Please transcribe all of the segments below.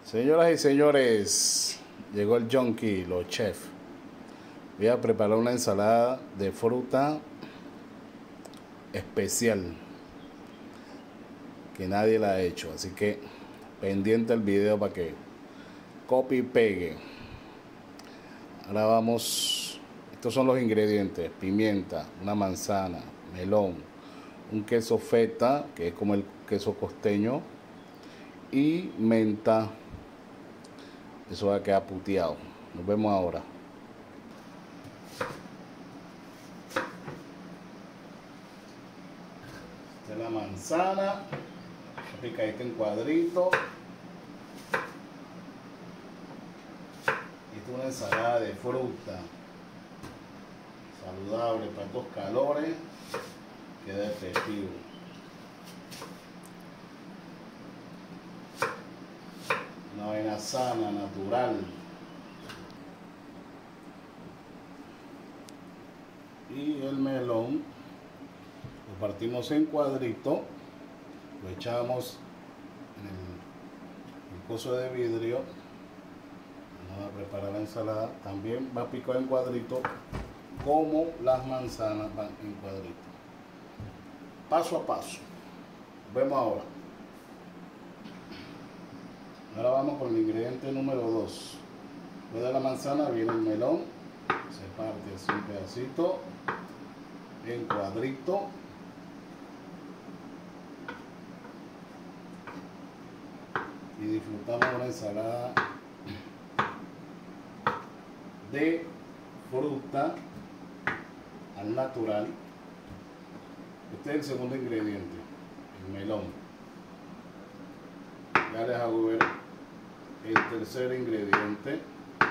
Señoras y señores, llegó el Junkie, los chefs. Voy a preparar una ensalada de fruta especial que nadie la ha hecho, así que pendiente el video para que copie y pegue. Ahora vamos, estos son los ingredientes: pimienta, una manzana, melón, un queso feta, que es como el queso costeño, y menta. Eso va a quedar puteado. Nos vemos ahora. Esta es la manzana, picadita en cuadrito. Esta es una ensalada de fruta saludable para estos calores. Queda efectivo. Una vaina sana, natural. Y el melón lo partimos en cuadrito, lo echamos en el coso de vidrio. Vamos a preparar la ensalada. También va picado en cuadrito, como las manzanas van en cuadrito. Paso a paso. Vemos ahora. Ahora vamos con el ingrediente número 2. Después de la manzana viene el melón. Se parte así un pedacito en cuadrito. Y disfrutamos una ensalada de fruta al natural. Este es el segundo ingrediente, el melón. Ya les hago ver el tercer ingrediente.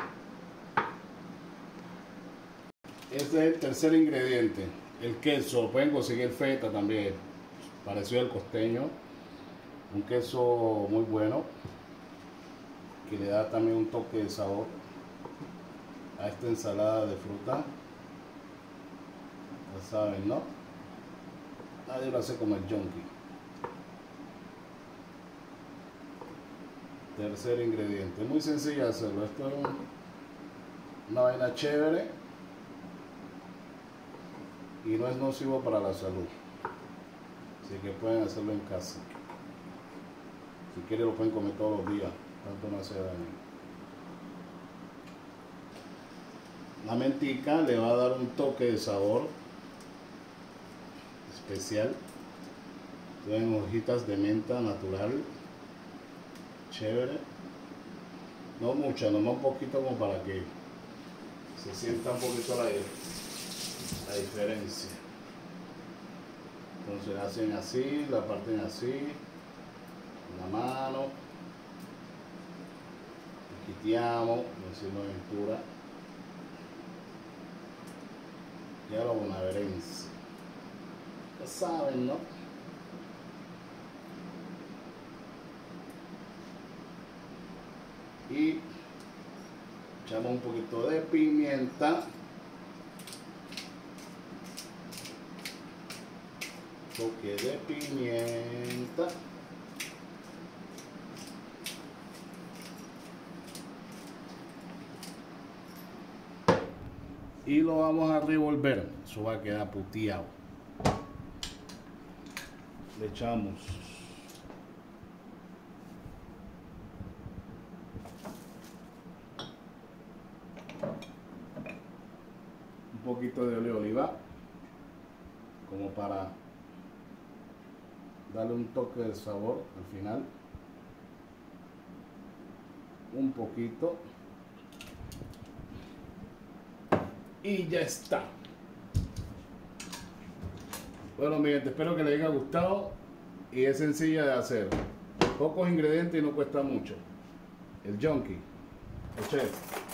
Este es el tercer ingrediente, el queso. Pueden conseguir feta también, parecido al costeño. Un queso muy bueno, que le da también un toque de sabor a esta ensalada de fruta. Ya saben, ¿no? Nadie lo hace como el Junkie. Tercer ingrediente, muy sencillo de hacerlo. Esto es una vaina chévere y no es nocivo para la salud, así que pueden hacerlo en casa. Si quieren lo pueden comer todos los días, tanto no hace daño. La mentica le va a dar un toque de sabor especial. Tienen hojitas de menta natural, chévere. No mucha, nomás un poquito, como para que se sienta un poquito la diferencia. Entonces hacen así, la parten así, la mano, quiteamos, le hacemos aventura. Ya lo bonaverense. Ya saben, ¿no? Y echamos un poquito de pimienta, toque de pimienta, y lo vamos a revolver. Eso va a quedar puteado. Le echamos un poquito de oleo de oliva, como para darle un toque de sabor al final. Un poquito. Y ya está. Bueno, mi gente, espero que les haya gustado. Y es sencilla de hacer. Pocos ingredientes y no cuesta mucho. El Junkie, el chef.